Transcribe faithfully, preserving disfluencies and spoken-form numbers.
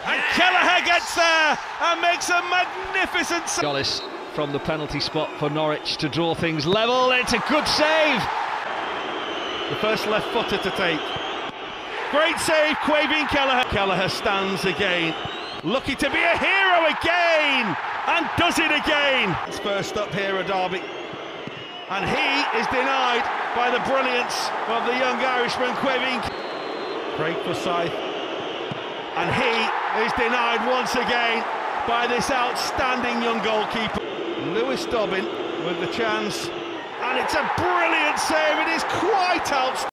And Kelleher gets there and makes a magnificent save. Gollis from the penalty spot for Norwich to draw things level. It's a good save. The first left footer to take. Great save, Quavin Kelleher. Kelleher stands again, looking to be a hero again, and does it again. It's first up here at Derby, and he is denied by the brilliance of the young Irishman Quavin. Great for Forsyth, and he is denied once again by this outstanding young goalkeeper. Lewis Dobbin with the chance, and it's a brilliant save. It is quite outstanding.